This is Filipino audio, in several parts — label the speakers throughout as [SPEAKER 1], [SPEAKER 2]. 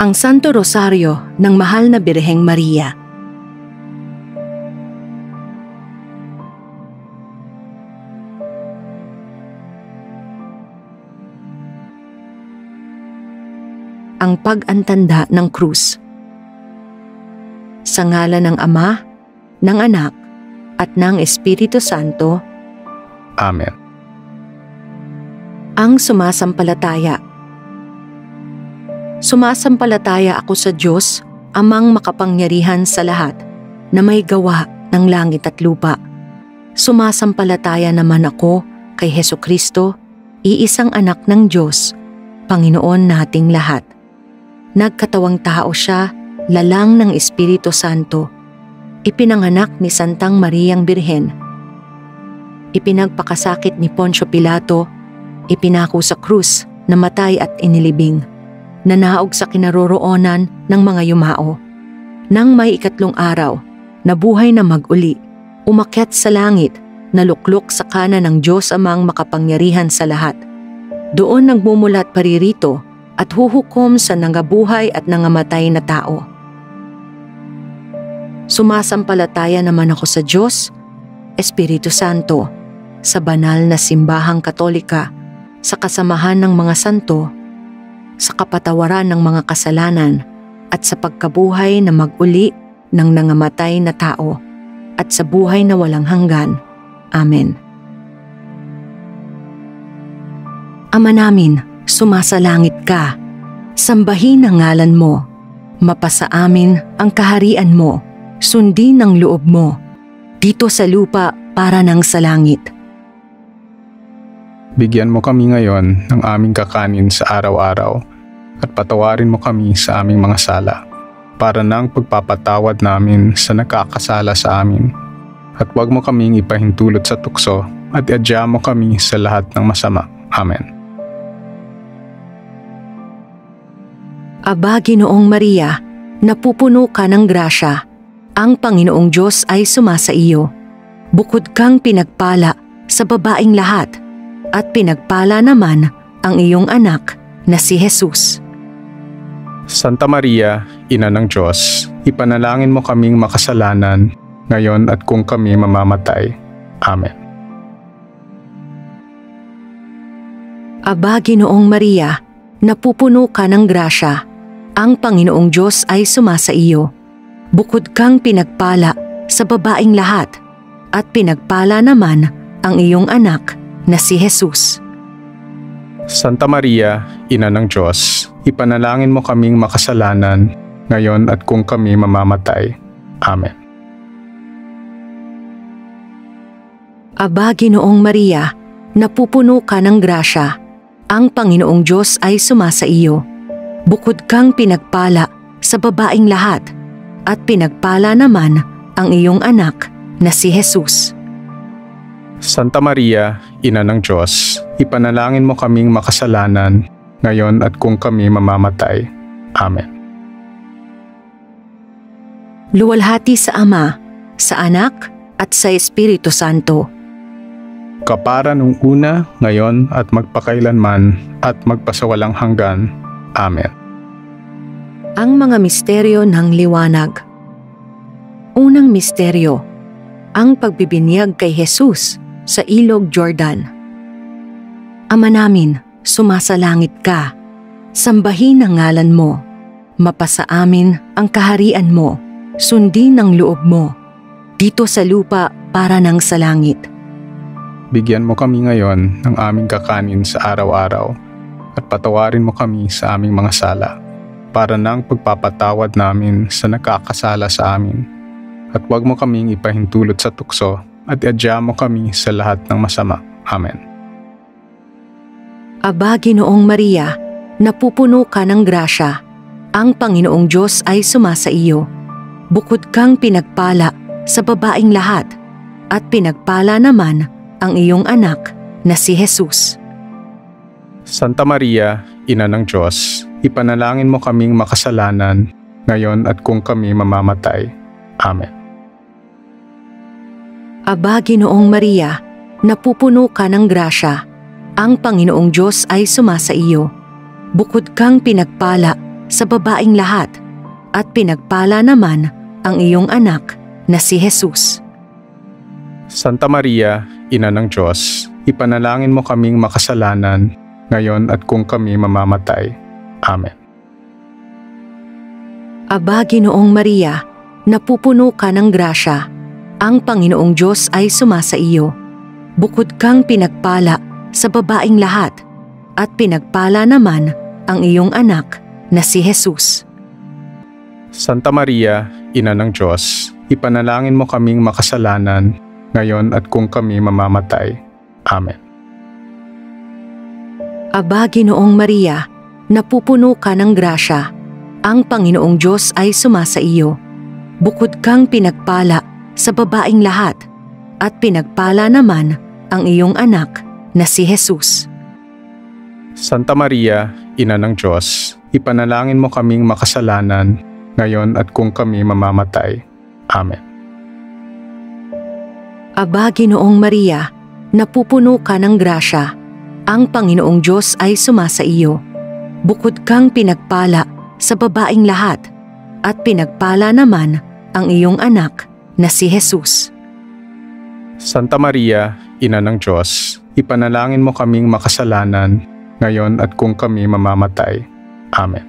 [SPEAKER 1] Ang Santo Rosaryo ng Mahal na Birheng Maria. Ang pag-antanda ng krus. Sa ngalan ng Ama, ng Anak, at ng Espiritu Santo.
[SPEAKER 2] Amen.
[SPEAKER 1] Ang sumasampalataya. Sumasampalataya ako sa Diyos, Amang makapangyarihan sa lahat, na may gawa ng langit at lupa. Sumasampalataya naman ako kay Hesukristo, iisang anak ng Diyos, Panginoon nating lahat. Nagkatawang tao siya, lalang ng Espiritu Santo. Ipinanganak ni Santang Mariang Birhen. Ipinagpakasakit ni Poncio Pilato, ipinako sa krus, namatay at inilibing. Nanaog sa kinaroroonan ng mga yumao. Nang may ikatlong araw, nabuhay na mag-uli, umakyat sa langit, naluklok sa kanan ng Diyos Amang makapangyarihan sa lahat. Doon nagmumulat paririto at huhukom sa nangabuhay at nangamatay na tao. Sumasampalataya naman ako sa Diyos, Espiritu Santo, sa banal na simbahang Katolika, sa kasamahan ng mga santo, sa kapatawaran ng mga kasalanan, at sa pagkabuhay na mag-uli ng nangamatay na tao, at sa buhay na walang hanggan. Amen. Ama namin, sumasalangit ka. Sambahin ang ngalan mo. Mapasa amin ang kaharian mo. Sundin ang loob mo. Dito sa lupa para nang sa langit.
[SPEAKER 2] Bigyan mo kami ngayon ng aming kakanin sa araw-araw at patawarin mo kami sa aming mga sala para nang pagpapatawad namin sa nakakasala sa amin. At huwag mo kaming ipahintulot sa tukso at iadya mo kami sa lahat ng masama. Amen.
[SPEAKER 1] Aba, Ginoong Maria, napupuno ka ng grasya. Ang Panginoong Diyos ay sumasa iyo. Bukod kang pinagpala sa babaing lahat, at pinagpala naman ang iyong anak na si Jesus.
[SPEAKER 2] Santa Maria, Ina ng Diyos, ipanalangin mo kaming makasalanan, ngayon at kung kami mamamatay. Amen.
[SPEAKER 1] Aba, Ginoong Maria, napupuno ka ng grasya. Ang Panginoong Diyos ay sumasa iyo. Bukod kang pinagpala sa babaing lahat, at pinagpala naman ang iyong anak na si Jesus.
[SPEAKER 2] Santa Maria, Ina ng Diyos, ipanalangin mo kaming makasalanan, ngayon at kung kami mamamatay. Amen.
[SPEAKER 1] Aba, Ginoong Maria, napupuno ka ng grasya. Ang Panginoong Diyos ay sumasa iyo. Bukod kang pinagpala sa babaing lahat, at pinagpala naman ang iyong anak na si Jesus.
[SPEAKER 2] Santa Maria, Ina ng Diyos, ipanalangin mo kaming makasalanan, ngayon at kung kami mamamatay. Amen.
[SPEAKER 1] Luwalhati sa Ama, sa Anak, at sa Espiritu Santo.
[SPEAKER 2] Kapara nung una, ngayon at magpakailanman, at magpasawalang hanggan. Amen.
[SPEAKER 1] Ang mga misteryo ng liwanag. Unang misteryo, ang pagbibinyag kay Jesus sa Ilog Jordan. Ama namin, sumasalangit ka. Sambahin ang ngalan mo. Mapasa amin ang kaharian mo. Sundin ang loob mo. Dito sa lupa para nang sa langit.
[SPEAKER 2] Bigyan mo kami ngayon ng aming kakanin sa araw-araw at patawarin mo kami sa aming mga sala para nang pagpapatawad namin sa nakakasala sa amin. At huwag mo kaming ipahintulot sa tukso at iadya mo kami sa lahat ng masama. Amen.
[SPEAKER 1] Aba, Ginoong Maria, napupuno ka ng grasya. Ang Panginoong Diyos ay sumasa iyo. Bukod kang pinagpala sa babaing lahat, at pinagpala naman ang iyong anak na si Jesus.
[SPEAKER 2] Santa Maria, Ina ng Diyos, ipanalangin mo kaming makasalanan, ngayon at kung kami mamamatay. Amen.
[SPEAKER 1] Aba, Ginoong Maria, napupuno ka ng grasya. Ang Panginoong Diyos ay sumasa iyo. Bukod kang pinagpala sa babaing lahat, at pinagpala naman ang iyong anak na si Jesus.
[SPEAKER 2] Santa Maria, Ina ng Diyos, ipanalangin mo kaming makasalanan, ngayon at kung kami mamamatay. Amen.
[SPEAKER 1] Aba, Ginoong Maria, napupuno ka ng grasya. Ang Panginoong Diyos ay sumasa iyo. Bukod kang pinagpala sa babaing lahat, at pinagpala naman ang iyong anak na si Jesus.
[SPEAKER 2] Santa Maria, Ina ng Diyos, ipanalangin mo kaming makasalanan, ngayon at kung kami mamamatay. Amen.
[SPEAKER 1] Aba, Ginoong Maria, napupuno ka ng grasya. Ang Panginoong Diyos ay sumasa iyo. Bukod kang pinagpala sa babaing lahat, at pinagpala naman ang iyong anak na si Jesus.
[SPEAKER 2] Santa Maria, Ina ng Diyos, ipanalangin mo kaming makasalanan, ngayon at kung kami mamamatay. Amen.
[SPEAKER 1] Aba, Ginoong Maria, napupuno ka ng grasya. Ang Panginoong Diyos ay sumasa iyo. Bukod kang pinagpala sa babaing lahat, at pinagpala naman ang iyong anak na si Jesus.
[SPEAKER 2] Santa Maria, Ina ng Diyos, ipanalangin mo kaming makasalanan, ngayon at kung kami mamamatay. Amen.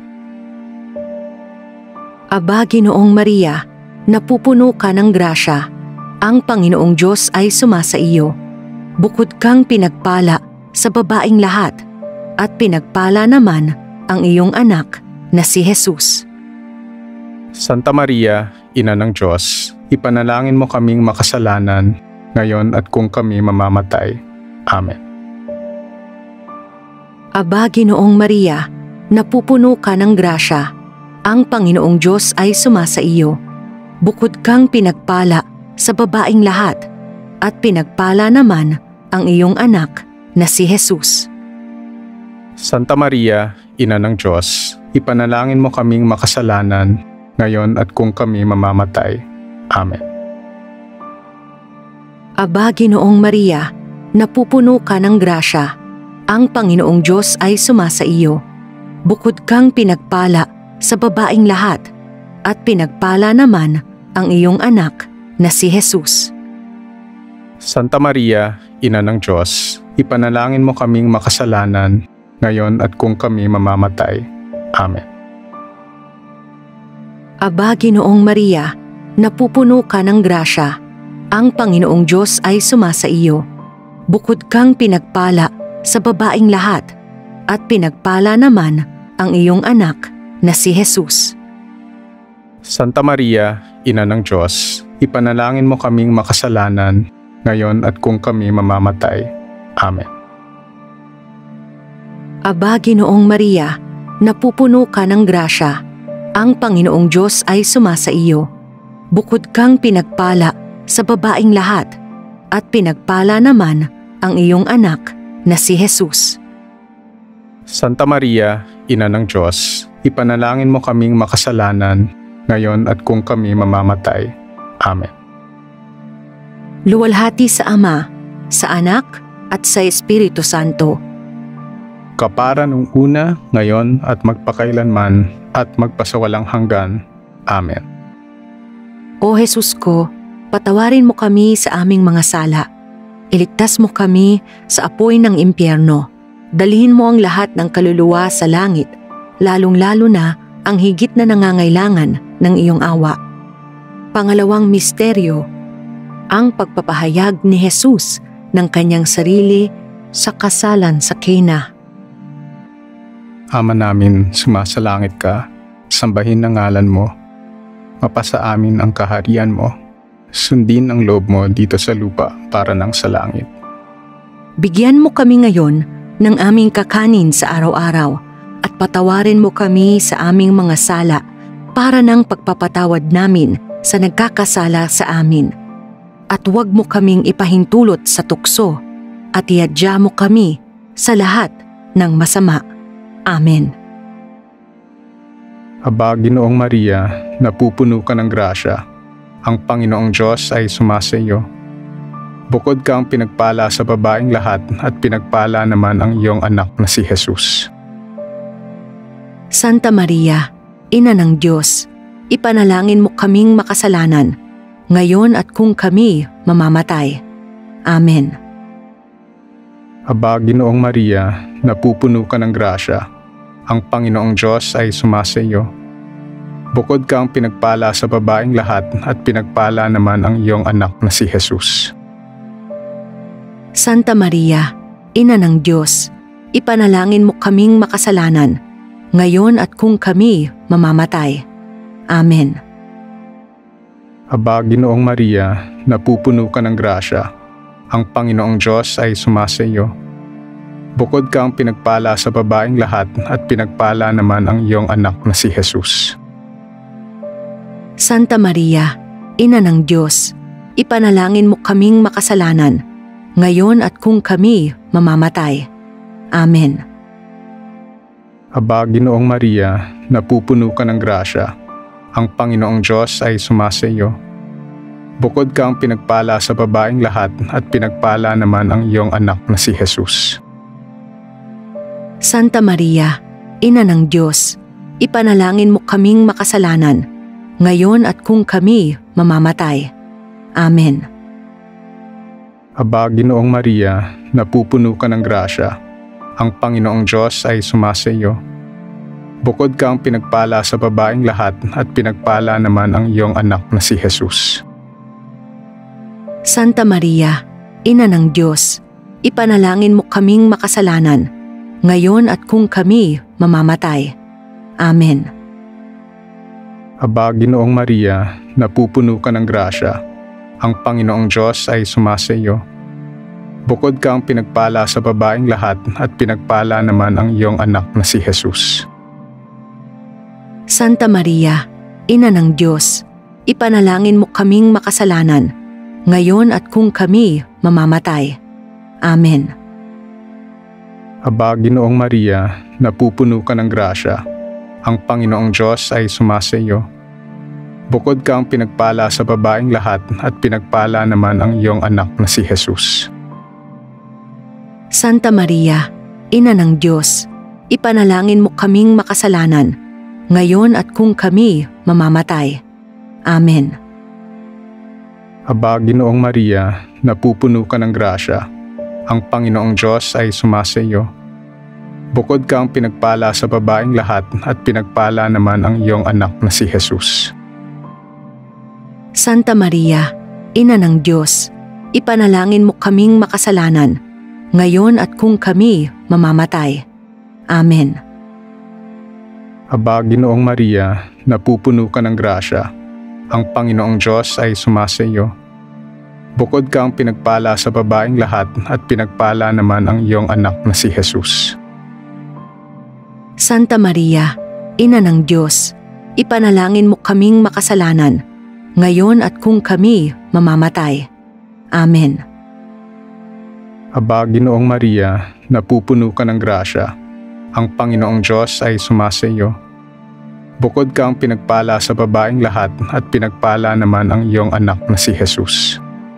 [SPEAKER 1] Aba, Ginoong Maria, napupuno ka ng grasya. Ang Panginoong Diyos ay sumasa iyo. Bukod kang pinagpala sa babaing lahat, at pinagpala naman ang iyong anak na si Jesus.
[SPEAKER 2] Santa Maria, Ina ng Diyos, ipanalangin mo kaming makasalanan, ngayon at kung kami mamamatay. Amen.
[SPEAKER 1] Aba, Ginoong Maria, napupuno ka ng grasya. Ang Panginoong Diyos ay sumasa iyo. Bukod kang pinagpala sa babaing lahat, at pinagpala naman ang iyong anak na si Jesus.
[SPEAKER 2] Santa Maria, Ina ng Diyos, ipanalangin mo kaming makasalanan, ngayon at kung kami mamamatay. Amen.
[SPEAKER 1] Aba, Ginoong Maria, napupuno ka ng grasya. Ang Panginoong Diyos ay sumasa iyo. Bukod kang pinagpala sa babaing lahat, at pinagpala naman ang iyong anak na si Jesus.
[SPEAKER 2] Santa Maria, Ina ng Diyos, ipanalangin mo kaming makasalanan, ngayon at kung kami mamamatay. Amen.
[SPEAKER 1] Aba, Ginoong Maria, napupuno ka ng grasya. Ang Panginoong Diyos ay sumasa iyo. Bukod kang pinagpala sa babaing lahat, at pinagpala naman ang iyong anak na si Jesus.
[SPEAKER 2] Santa Maria, Ina ng Diyos, ipanalangin mo kaming makasalanan, ngayon at kung kami mamamatay. Amen.
[SPEAKER 1] Aba, Ginoong Maria, napupuno ka ng grasya. Ang Panginoong Diyos ay sumasa iyo. Bukod kang pinagpala sa babaing lahat, at pinagpala naman ang iyong anak na si Jesus.
[SPEAKER 2] Santa Maria, Ina ng Diyos, ipanalangin mo kaming makasalanan, ngayon at kung kami mamamatay. Amen.
[SPEAKER 1] Luwalhati sa Ama, sa Anak, at sa Espiritu Santo.
[SPEAKER 2] Kapara nung una, ngayon at magpakailanman, at magpasawalang hanggan. Amen.
[SPEAKER 1] O Jesus ko, patawarin mo kami sa aming mga sala. Iligtas mo kami sa apoy ng impyerno. Dalhin mo ang lahat ng kaluluwa sa langit, lalong-lalo na ang higit na nangangailangan ng iyong awa. Pangalawang misteryo, ang pagpapahayag ni Jesus ng kanyang sarili sa kasalan sa Cana.
[SPEAKER 2] Ama namin, sumasalangit ka, sambahin ang ngalan mo. Mapasa amin ang kaharian mo. Sundin ang loob mo dito sa lupa para nang sa langit.
[SPEAKER 1] Bigyan mo kami ngayon ng aming kakanin sa araw-araw, at patawarin mo kami sa aming mga sala para ng pagpapatawad namin sa nagkakasala sa amin. At huwag mo kaming ipahintulot sa tukso, at iadya mo kami sa lahat ng masama. Amen.
[SPEAKER 2] Aba, Ginoong Maria, napupuno ka ng grasya. Ang Panginoong Diyos ay sumasa iyo. Bukod kang pinagpala sa babaeng lahat, at pinagpala naman ang iyong anak na si Jesus.
[SPEAKER 1] Santa Maria, Ina ng Diyos, ipanalangin mo kaming makasalanan, ngayon at kung kami mamamatay. Amen.
[SPEAKER 2] Aba, Ginoong Maria, napupuno ka ng grasya. Ang Panginoong Diyos ay sumasa iyo. Bukod kang pinagpala sa babaeng lahat at pinagpala naman ang iyong anak na si Jesus.
[SPEAKER 1] Santa Maria, Ina ng Diyos, ipanalangin mo kaming makasalanan, ngayon at kung kami mamamatay. Amen.
[SPEAKER 2] Aba, Ginoong Maria, napupuno ka ng grasya. Ang Panginoong Diyos ay sumasa iyo. Bukod kang pinagpala sa babaeng lahat at pinagpala naman ang iyong anak na si Jesus.
[SPEAKER 1] Santa Maria, Ina ng Diyos, ipanalangin mo kaming makasalanan, ngayon at kung kami mamamatay. Amen.
[SPEAKER 2] Aba, Ginoong Maria, napupuno ka ng grasya. Ang Panginoong Diyos ay sumasa iyo. Bukod kang pinagpala sa babaeng lahat at pinagpala naman ang iyong anak na si Jesus.
[SPEAKER 1] Santa Maria, Ina ng Diyos, ipanalangin mo kaming makasalanan, ngayon at kung kami mamamatay. Amen.
[SPEAKER 2] Aba, Ginoong Maria, napupuno ka ng grasya. Ang Panginoong Diyos ay sumasa iyo. Bukod kang pinagpala sa babaeng lahat at pinagpala naman ang iyong anak na si Jesus.
[SPEAKER 1] Santa Maria, Ina ng Diyos, ipanalangin mo kaming makasalanan, ngayon at kung kami mamamatay. Amen.
[SPEAKER 2] Aba, Ginoong Maria, napupuno ka ng grasya. Ang Panginoong Diyos ay sumasa iyo. Bukod kang pinagpala sa babaeng lahat at pinagpala naman ang iyong anak na si Jesus.
[SPEAKER 1] Santa Maria, Ina ng Diyos, ipanalangin mo kaming makasalanan, ngayon at kung kami mamamatay. Amen.
[SPEAKER 2] Aba, Ginoong Maria, napupuno ka ng grasya. Ang Panginoong Diyos ay sumasa iyo. Bukod kang pinagpala sa babaeng lahat at pinagpala naman ang iyong anak na si Jesus.
[SPEAKER 1] Santa Maria, Ina ng Diyos, ipanalangin mo kaming makasalanan, ngayon at kung kami mamamatay. Amen.
[SPEAKER 2] Aba, Ginoong Maria, napupuno ka ng grasya. Ang Panginoong Diyos ay sumasa iyo. Bukod kang pinagpala sa babaeng lahat at pinagpala naman ang iyong anak na si Jesus.
[SPEAKER 1] Santa Maria, Ina ng Diyos, ipanalangin mo kaming makasalanan, ngayon at kung kami mamamatay. Amen.
[SPEAKER 2] Aba, Ginoong Maria, napupuno ka ng grasya. Ang Panginoong Diyos ay sumasa iyo. Bukod kang pinagpala sa babaeng lahat at pinagpala naman ang iyong anak na si Jesus.
[SPEAKER 1] Santa Maria, Ina ng Diyos, ipanalangin mo kaming makasalanan, ngayon at kung kami mamamatay. Amen.
[SPEAKER 2] Aba, Ginoong Maria, napupuno ka ng grasya. Ang Panginoong Diyos ay sumasa iyo. Bukod kang pinagpala sa babaeng lahat at pinagpala naman ang iyong anak na si Jesus.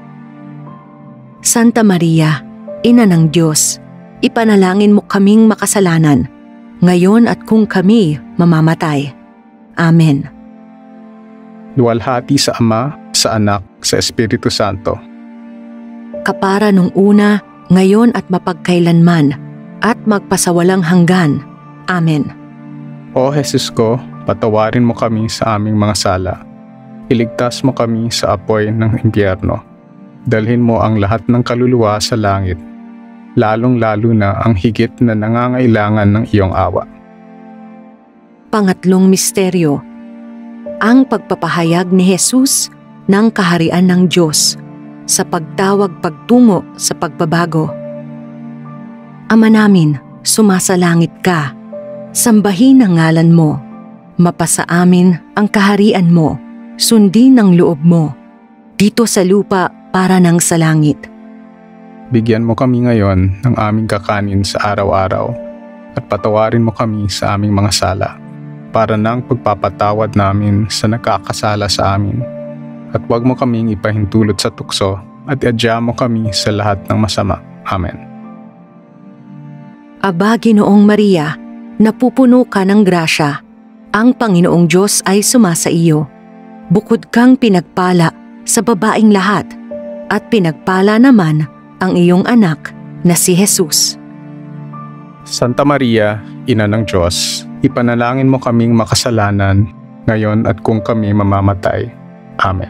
[SPEAKER 1] Santa Maria, Ina ng Diyos, ipanalangin mo kaming makasalanan, ngayon at kung kami mamamatay. Amen.
[SPEAKER 2] Luwalhati sa Ama, sa Anak, sa Espiritu Santo.
[SPEAKER 1] Kapara nung una, ngayon at mapagkailanman, at magpasawalang hanggan. Amen.
[SPEAKER 2] O Jesus ko, patawarin mo kami sa aming mga sala. Iligtas mo kami sa apoy ng impyerno. Dalhin mo ang lahat ng kaluluwa sa langit, lalong-lalo na ang higit na nangangailangan ng iyong awa.
[SPEAKER 1] Pangatlong misteryo, ang pagpapahayag ni Jesus ng kaharian ng Diyos sa pagtawag pagtungo sa pagbabago. Ama namin, sumasalangit ka. Sambahin ang ngalan mo. Mapasa amin ang kaharian mo. Sundin ang loob mo. Dito sa lupa para ng sa langit.
[SPEAKER 2] Bigyan mo kami ngayon ng aming kakanin sa araw-araw at patawarin mo kami sa aming mga sala para ng pagpapatawad namin sa nakakasala sa amin. At huwag mo kaming ipahintulot sa tukso at iadya mo kami sa lahat ng masama. Amen.
[SPEAKER 1] Aba, Ginoong Maria, napupuno ka ng grasya. Ang Panginoong Diyos ay sumasa iyo. Bukod kang pinagpala sa babaing lahat, at pinagpala naman ang iyong anak na si Jesus.
[SPEAKER 2] Santa Maria, Ina ng Diyos, ipanalangin mo kaming makasalanan, ngayon at kung kami mamamatay. Amen.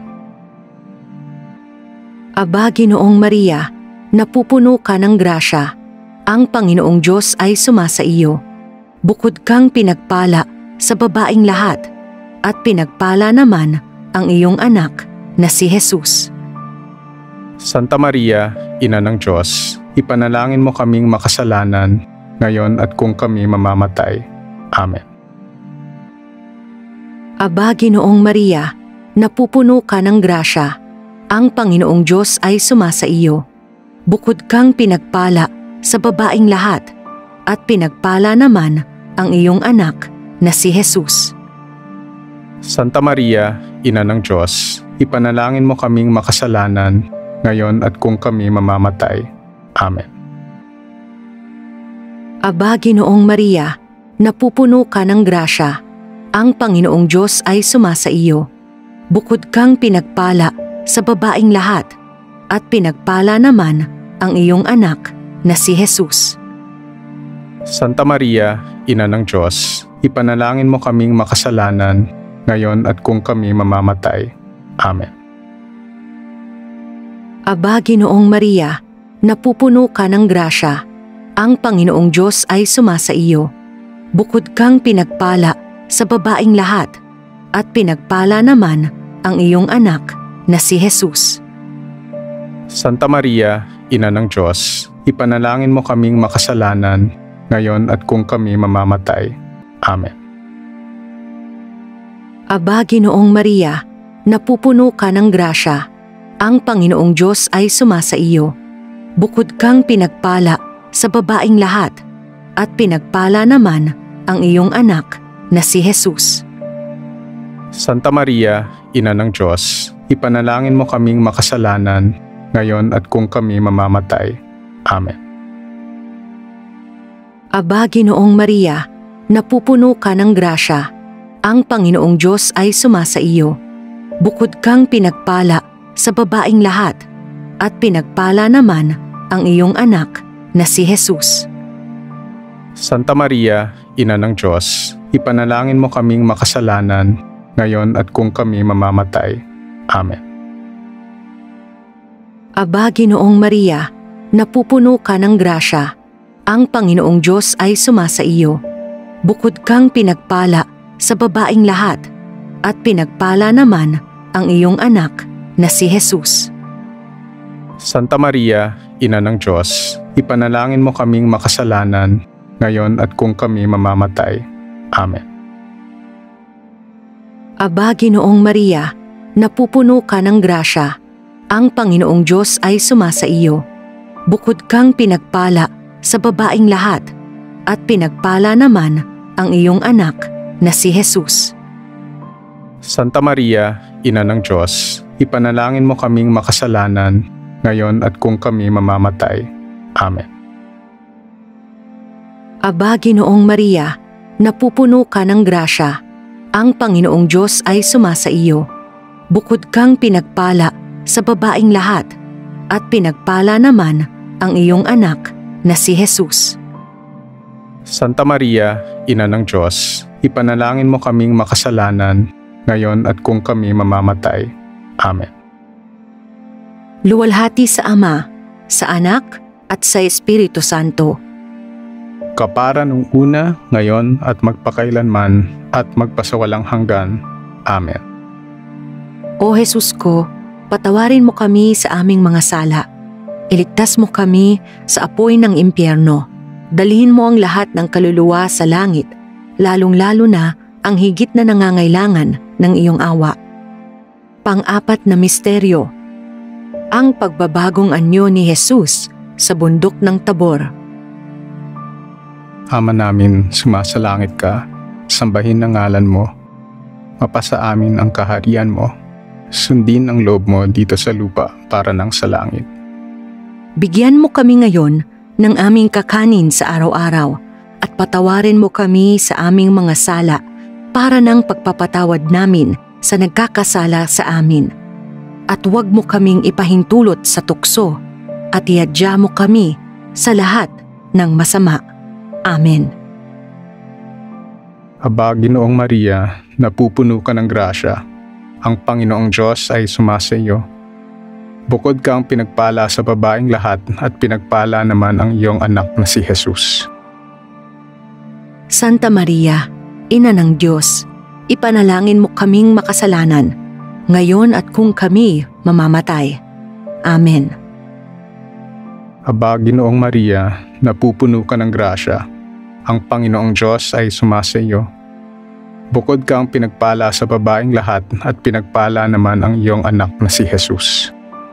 [SPEAKER 1] Aba, Ginoong Maria, napupuno ka ng grasya. Ang Panginoong Diyos ay sumasa iyo. Bukod kang pinagpala sa babaing lahat, at pinagpala naman ang iyong anak na si Jesus.
[SPEAKER 2] Santa Maria, Ina ng Diyos, ipanalangin mo kaming makasalanan, ngayon at kung kami mamamatay. Amen.
[SPEAKER 1] Aba, Ginoong Maria, napupuno ka ng grasya. Ang Panginoong Diyos ay sumasa iyo. Bukod kang pinagpala sa babaing lahat, at pinagpala naman ang iyong anak na si Jesus.
[SPEAKER 2] Santa Maria, Ina ng Diyos, ipanalangin mo kaming makasalanan, ngayon at kung kami mamamatay. Amen.
[SPEAKER 1] Aba, Ginoong Maria, napupuno ka ng grasya. Ang Panginoong Diyos ay sumasa iyo. Bukod kang pinagpala sa babaing lahat, at pinagpala naman ang iyong anak na si Jesus.
[SPEAKER 2] Santa Maria, Ina ng Diyos, ipanalangin mo kaming makasalanan, ngayon at kung kami mamamatay. Amen.
[SPEAKER 1] Aba, Ginoong Maria, napupuno ka ng grasya. Ang Panginoong Diyos ay sumasa iyo. Bukod kang pinagpala sa babaing lahat, at pinagpala naman ang iyong anak na si Jesus.
[SPEAKER 2] Santa Maria, Ina ng Diyos, ipanalangin mo kaming makasalanan, ngayon at kung kami mamamatay. Amen.
[SPEAKER 1] Aba, Ginoong Maria, napupuno ka ng grasya. Ang Panginoong Diyos ay sumasa iyo. Bukod kang pinagpala sa babaing lahat, at pinagpala naman ang iyong anak na si Jesus.
[SPEAKER 2] Santa Maria, Ina ng Diyos, ipanalangin mo kaming makasalanan, ngayon at kung kami mamamatay. Amen.
[SPEAKER 1] Aba, Ginoong Maria, napupuno ka ng grasya. Ang Panginoong Diyos ay sumasa iyo. Bukod kang pinagpala sa babaing lahat, at pinagpala naman ang iyong anak na si Jesus.
[SPEAKER 2] Santa Maria, Ina ng Diyos, ipanalangin mo kaming makasalanan, ngayon at kung kami mamamatay. Amen.
[SPEAKER 1] Aba, Ginoong Maria, napupuno ka ng grasya. Ang Panginoong Diyos ay sumasa iyo. Bukod kang pinagpala sa babaing lahat, at pinagpala naman ang iyong anak na si Jesus.
[SPEAKER 2] Santa Maria, Ina ng Diyos, ipanalangin mo kaming makasalanan, ngayon at kung kami mamamatay. Amen.
[SPEAKER 1] Aba, Ginoong Maria, napupuno ka ng grasya. Ang Panginoong Diyos ay sumasa iyo. Bukod kang pinagpala sa babaing lahat, at pinagpala naman ang iyong anak na si Jesus.
[SPEAKER 2] Santa Maria, Ina ng Diyos, ipanalangin mo kaming makasalanan, ngayon at kung kami mamamatay. Amen.
[SPEAKER 1] Aba, Ginoong Maria, napupuno ka ng grasya. Ang Panginoong Diyos ay sumasa iyo. Bukod kang pinagpala sa babaing lahat, at pinagpala naman ang iyong anak na si Jesus.
[SPEAKER 2] Santa Maria, Ina ng Diyos, ipanalangin mo kaming makasalanan, ngayon at kung kami mamamatay. Amen.
[SPEAKER 1] Luwalhati sa Ama, sa Anak, at sa Espiritu Santo.
[SPEAKER 2] Kapara nung una, ngayon at magpakailanman, at magpasawalang hanggan. Amen.
[SPEAKER 1] O Jesus ko, patawarin mo kami sa aming mga sala. Iligtas mo kami sa apoy ng impyerno. Dalhin mo ang lahat ng kaluluwa sa langit, lalong-lalo na ang higit na nangangailangan ng iyong awa. Pang-apat na misteryo, ang pagbabagong anyo ni Jesus sa bundok ng Tabor.
[SPEAKER 2] Ama namin, sumasalangit ka, sambahin ang ngalan mo. Mapasa amin ang kaharian mo. Sundin ang loob mo dito sa lupa para nang sa langit.
[SPEAKER 1] Bigyan mo kami ngayon ng aming kakanin sa araw-araw, at patawarin mo kami sa aming mga sala para ng pagpapatawad namin sa nagkakasala sa amin. At huwag mo kaming ipahintulot sa tukso at iadya mo kami sa lahat ng masama. Amen.
[SPEAKER 2] Aba, Ginoong Maria, napupuno ka ng grasya. Ang Panginoong Diyos ay sumasa iyo. Bukod kang pinagpala sa babaeng lahat at pinagpala naman ang iyong anak na si Jesus.
[SPEAKER 1] Santa Maria, Ina ng Diyos, ipanalangin mo kaming makasalanan, ngayon at kung kami mamamatay. Amen.
[SPEAKER 2] Aba, Ginoong Maria, napupuno ka ng grasya. Ang Panginoong Diyos ay sumasa iyo. Bukod kang pinagpala sa babaeng lahat at pinagpala naman ang iyong anak na si Jesus.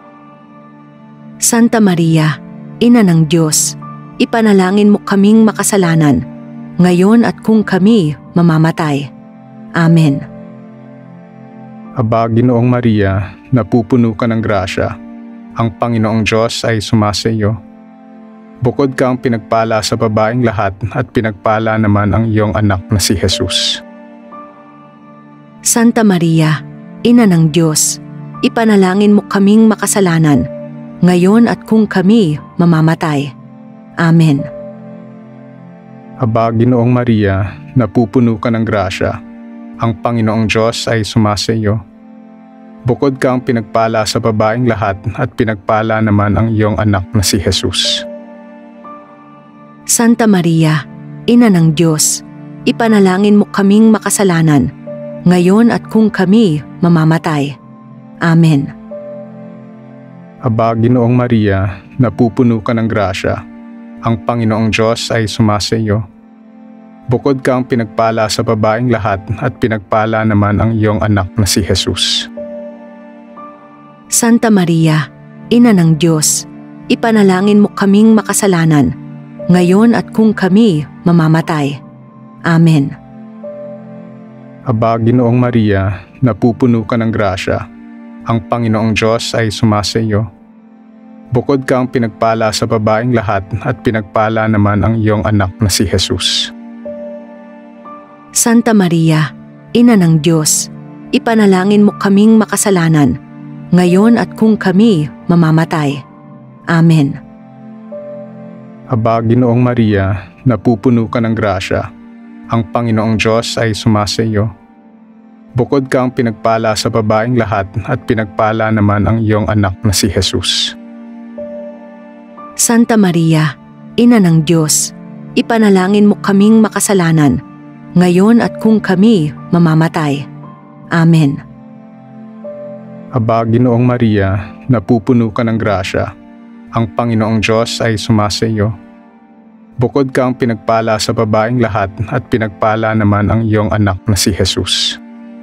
[SPEAKER 1] Santa Maria, Ina ng Diyos, ipanalangin mo kaming makasalanan, ngayon at kung kami mamamatay. Amen.
[SPEAKER 2] Aba, Ginoong Maria, napupuno ka ng grasya. Ang Panginoong Diyos ay sumasa iyo. Bukod kang pinagpala sa babaeng lahat at pinagpala naman ang iyong anak na si Jesus.
[SPEAKER 1] Santa Maria, Ina ng Diyos, ipanalangin mo kaming makasalanan, ngayon at kung kami mamamatay. Amen.
[SPEAKER 2] Aba, Ginoong Maria, napupuno ka ng grasya. Ang Panginoong Diyos ay sumasa iyo. Bukod kang pinagpala sa babaeng lahat at pinagpala naman ang iyong anak na si Jesus.
[SPEAKER 1] Santa Maria, Ina ng Diyos, ipanalangin mo kaming makasalanan, ngayon at kung kami mamamatay. Amen.
[SPEAKER 2] Aba, Ginoong Maria, napupuno ka ng grasya. Ang Panginoong Diyos ay sumasa iyo. Bukod kang pinagpala sa babaeng lahat at pinagpala naman ang iyong anak na si Jesus.
[SPEAKER 1] Santa Maria, Ina ng Diyos, ipanalangin mo kaming makasalanan, ngayon at kung kami mamamatay. Amen.
[SPEAKER 2] Aba, Ginoong Maria, napupuno ka ng grasya. Ang Panginoong Diyos ay sumasa iyo. Bukod kang pinagpala sa babaeng lahat at pinagpala naman ang iyong anak na si Jesus.
[SPEAKER 1] Santa Maria, Ina ng Diyos, ipanalangin mo kaming makasalanan, ngayon at kung kami mamamatay. Amen.
[SPEAKER 2] Aba, Ginoong Maria, napupuno ka ng grasya. Ang Panginoong Diyos ay sumasa iyo. Bukod kang pinagpala sa babaeng lahat at pinagpala naman ang iyong anak na si Jesus.
[SPEAKER 1] Santa Maria, Ina ng Diyos, ipanalangin mo kaming makasalanan, ngayon at kung kami mamamatay. Amen.
[SPEAKER 2] Aba, Ginoong Maria, napupuno ka ng grasya. Ang Panginoong Diyos ay sumasa iyo. Bukod kang pinagpala sa babaeng lahat at pinagpala naman ang iyong anak na si Jesus.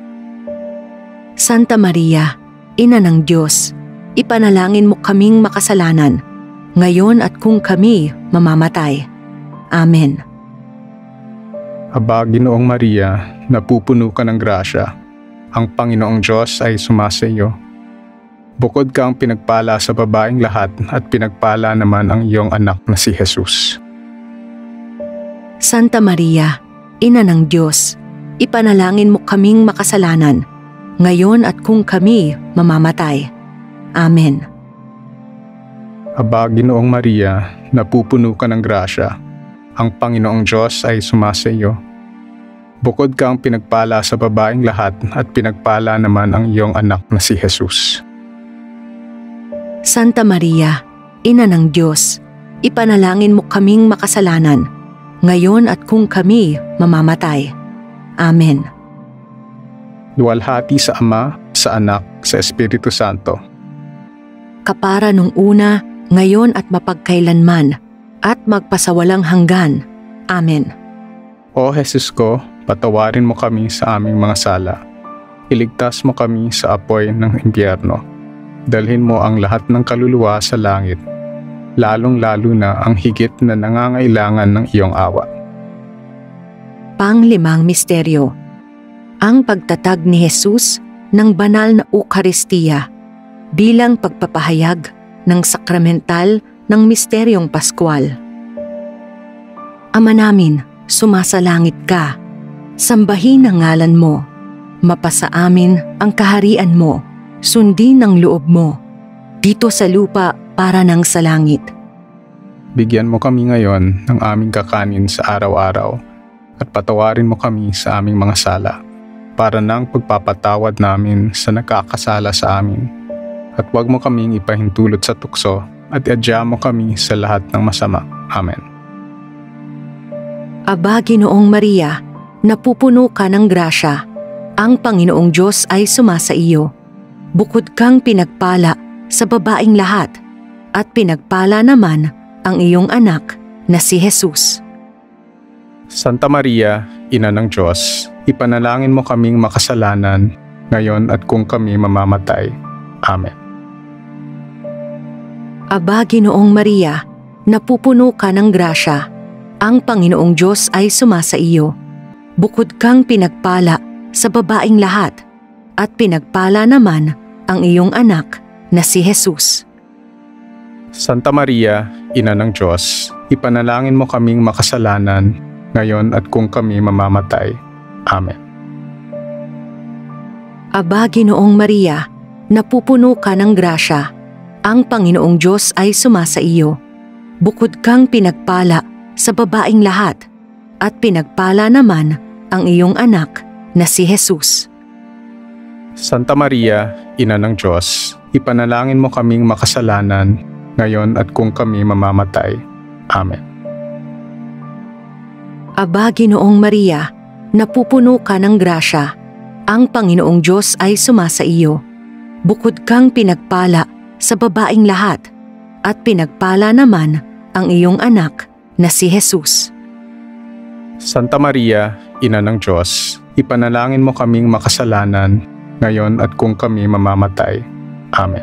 [SPEAKER 1] Santa Maria, Ina ng Diyos, ipanalangin mo kaming makasalanan, ngayon at kung kami mamamatay. Amen.
[SPEAKER 2] Aba, Ginoong Maria, napupuno ka ng grasya. Ang Panginoong Diyos ay sumasa iyo. Bukod kang pinagpala sa babaeng lahat at pinagpala naman ang iyong anak na si Jesus.
[SPEAKER 1] Santa Maria, Ina ng Diyos, ipanalangin mo kaming makasalanan, ngayon at kung kami mamamatay. Amen.
[SPEAKER 2] Aba, Ginoong Maria, napupuno ka ng grasya. Ang Panginoong Diyos ay sumasa iyo. Bukod kang pinagpala sa babaeng lahat at pinagpala naman ang iyong anak na si Jesus.
[SPEAKER 1] Santa Maria, Ina ng Diyos, ipanalangin mo kaming makasalanan, ngayon at kung kami mamamatay. Amen.
[SPEAKER 2] Luwalhati sa Ama, sa Anak, sa Espiritu Santo.
[SPEAKER 1] Kapara nung una, ngayon at mapagkailanman, at magpasawalang hanggan. Amen.
[SPEAKER 2] O Jesus ko, patawarin mo kami sa aming mga sala. Iligtas mo kami sa apoy ng impyerno. Dalhin mo ang lahat ng kaluluwa sa langit, lalong-lalo na ang higit na nangangailangan ng iyong awa.
[SPEAKER 1] Pang-5 Misteryo, ang pagtatag ni Jesus ng banal na Eucharistia bilang pagpapahayag ng sakramental ng Misteryong Pascual. Ama namin, sumasalangit ka. Sambahin ang ngalan mo. Mapasa amin ang kaharian mo. Sundin ang loob mo. Dito sa lupa para nang sa langit.
[SPEAKER 2] Bigyan mo kami ngayon ng aming kakanin sa araw-araw at patawarin mo kami sa aming mga sala para nang pagpapatawad namin sa nakakasala sa amin. At huwag mo kaming ipahintulot sa tukso at iadya mo kami sa lahat ng masama. Amen.
[SPEAKER 1] Aba, Ginoong Maria, napupuno ka ng grasya. Ang Panginoong Diyos ay sumasa iyo. Bukod kang pinagpala sa babaing lahat, at pinagpala naman ang iyong anak na si Jesus.
[SPEAKER 2] Santa Maria, Ina ng Diyos, ipanalangin mo kaming makasalanan, ngayon at kung kami mamamatay. Amen.
[SPEAKER 1] Aba, Ginoong Maria, napupuno ka ng grasya. Ang Panginoong Diyos ay sumasa iyo. Bukod kang pinagpala sa babaing lahat, at pinagpala naman ang iyong anak na si Jesus.
[SPEAKER 2] Santa Maria, Ina ng Diyos, ipanalangin mo kaming makasalanan, ngayon at kung kami mamamatay. Amen.
[SPEAKER 1] Aba, Ginoong Maria, napupuno ka ng grasya. Ang Panginoong Diyos ay sumasa iyo. Bukod kang pinagpala sa babaing lahat, at pinagpala naman ang iyong anak na si Jesus.
[SPEAKER 2] Santa Maria, Ina ng Diyos, ipanalangin mo kaming makasalanan, ngayon at kung kami mamamatay. Amen.
[SPEAKER 1] Aba, Ginoong Maria, napupuno ka ng grasya. Ang Panginoong Diyos ay sumasa iyo. Bukod kang pinagpala sa babaing lahat, at pinagpala naman ang iyong anak na si Jesus.
[SPEAKER 2] Santa Maria, Ina ng Diyos, ipanalangin mo kaming makasalanan, ngayon at kung kami mamamatay. Amen.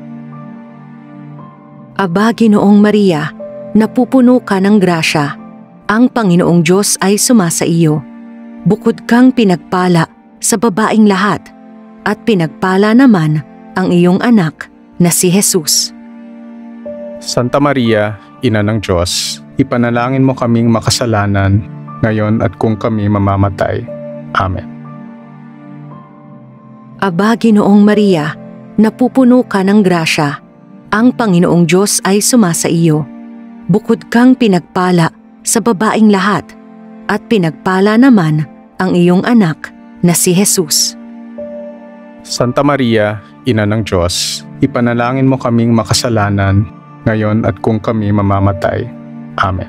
[SPEAKER 1] Aba, Ginoong Maria, napupuno ka ng grasya. Ang Panginoong Diyos ay sumasa iyo. Bukod kang pinagpala sa babaing lahat, at pinagpala naman ang iyong anak na si Jesus.
[SPEAKER 2] Santa Maria, Ina ng Diyos, ipanalangin mo kaming makasalanan, ngayon at kung kami mamamatay. Amen.
[SPEAKER 1] Aba, Ginoong Maria, napupuno ka ng grasya. Ang Panginoong Diyos ay sumasa iyo. Bukod kang pinagpala sa babaing lahat, at pinagpala naman ang iyong anak na si Jesus.
[SPEAKER 2] Santa Maria, Ina ng Diyos, ipanalangin mo kaming makasalanan, ngayon at kung kami mamamatay. Amen.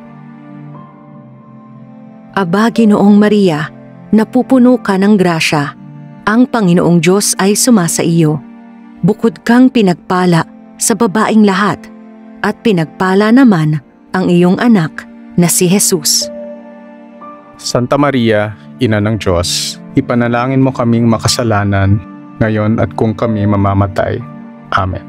[SPEAKER 1] Aba, Ginoong Maria, napupuno ka ng grasya. Ang Panginoong Diyos ay sumasa iyo. Bukod kang pinagpala sa babaing lahat, at pinagpala naman ang iyong anak na si Jesus.
[SPEAKER 2] Santa Maria, Ina ng Diyos, ipanalangin mo kaming makasalanan, ngayon at kung kami mamamatay. Amen.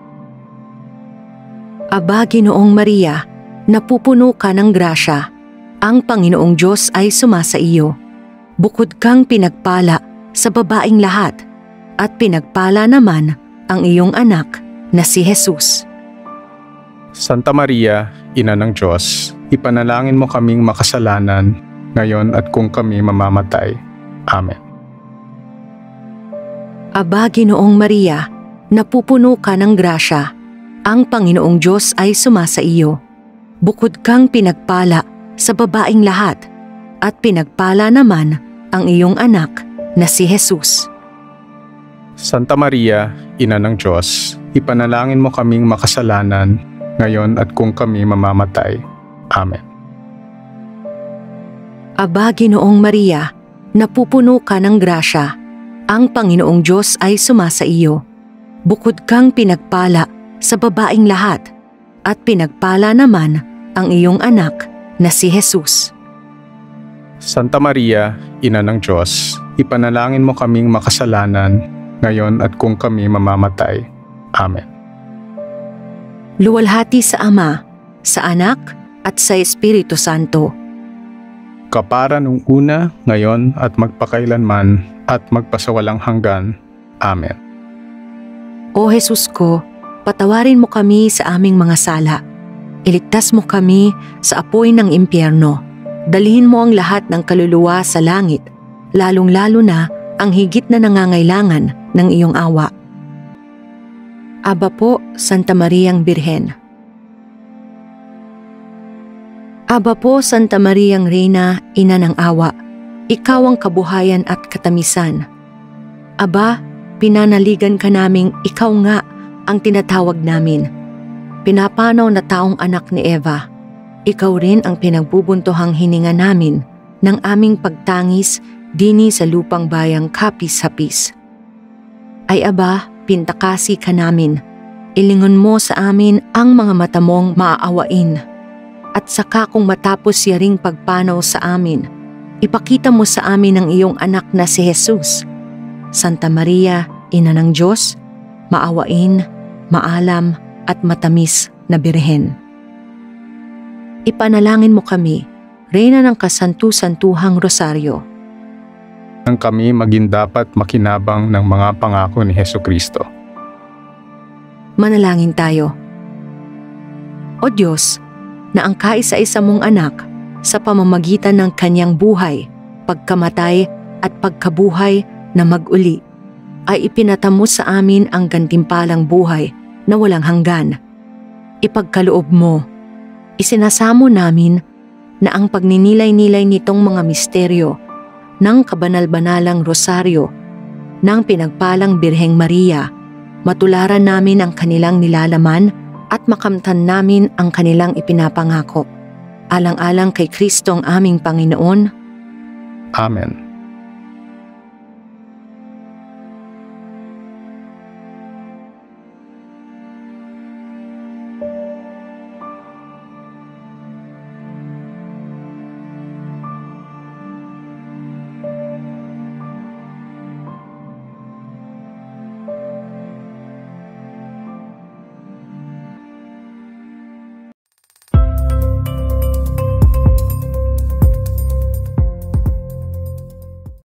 [SPEAKER 1] Aba, Ginoong Maria, napupuno ka ng grasya. Ang Panginoong Diyos ay sumasa iyo. Bukod kang pinagpala sa babaing lahat, at pinagpala naman ang iyong anak na si Jesus.
[SPEAKER 2] Santa Maria, Ina ng Diyos, ipanalangin mo kaming makasalanan, ngayon at kung kami mamamatay. Amen.
[SPEAKER 1] Aba, Ginoong Maria, napupuno ka ng grasya. Ang Panginoong Diyos ay sumasa iyo. Bukod kang pinagpala sa babaing lahat, at pinagpala naman ang iyong anak na si Jesus.
[SPEAKER 2] Santa Maria, Ina ng Diyos, ipanalangin mo kaming makasalanan, ngayon at kung kami mamamatay. Amen.
[SPEAKER 1] Aba, Ginoong Maria, napupuno ka ng grasya. Ang Panginoong Diyos ay sumasa iyo. Bukod kang pinagpala sa babaing lahat, at pinagpala naman ang iyong anak na si Jesus.
[SPEAKER 2] Santa Maria, Ina ng Diyos, ipanalangin mo kaming makasalanan, ngayon at kung kami mamamatay. Amen.
[SPEAKER 1] Luwalhati sa Ama, sa Anak, at sa Espiritu Santo.
[SPEAKER 2] Kapara nung una, ngayon at magpakailanman, at magpasawalang hanggan. Amen.
[SPEAKER 1] O Jesus ko, patawarin mo kami sa aming mga sala. Iligtas mo kami sa apoy ng impyerno. dalhin mo ang lahat ng kaluluwa sa langit, lalong-lalo na ang higit na nangangailangan ng iyong awa. Aba po, Santa Mariang Birhen. Aba po, Santa Mariang Reyna, Ina ng Awa, ikaw ang kabuhayan at katamisan. Aba, pinanaligan ka naming ikaw nga ang tinatawag namin. Pinapanaw na taong anak ni Eva, ikaw rin ang pinagbubuntuhang hininga namin ng aming pagtangis dini sa lupang bayang Hapis. Ay aba, pintakasi ka namin. Ilingon mo sa amin ang mga mata mong maaawain. At saka kung matapos yaring pagpanaw sa amin, ipakita mo sa amin ang iyong anak na si Jesus. Santa Maria, Ina ng Diyos, maawain, maalam at matamis na Birhen. Ipanalangin mo kami, Reyna ng Kasantu-Santuhang Rosaryo,
[SPEAKER 2] nang kami maging dapat makinabang ng mga pangako ni Hesukristo.
[SPEAKER 1] Manalangin tayo. O Diyos, na ang kaisa-isa mong anak sa pamamagitan ng kanyang buhay, pagkamatay at pagkabuhay na mag-uli, ay ipinatamo sa amin ang gantimpalang buhay na walang hanggan. Ipagkaloob mo, isinasamo namin na ang pagninilay-nilay nitong mga misteryo ng kabanal-banalang rosaryo ng pinagpalang Birheng Maria, matularan namin ang kanilang nilalaman at makamtan namin ang kanilang ipinapangako. Alang-alang kay Kristo ang aming Panginoon.
[SPEAKER 2] Amen.